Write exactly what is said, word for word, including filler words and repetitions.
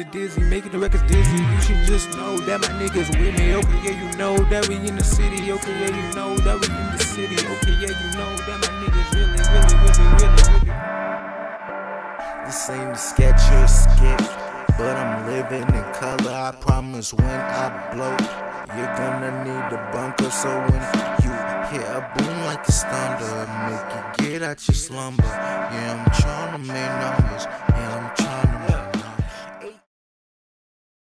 nigga dizzy, making the records dizzy. You should just know that my niggas with me. Okay, yeah, you know that we in the city. Okay, yeah, you know that we in the city. Okay, yeah, you know that my niggas really, really, really, really, really. This ain't a sketch or a skit, but I'm living in color. I promise when I blow, you're gonna need a bunker. So when you hear a boom like it's thunder, make you get out your slumber. Yeah, I'm trying to make numbers. Yeah, I'm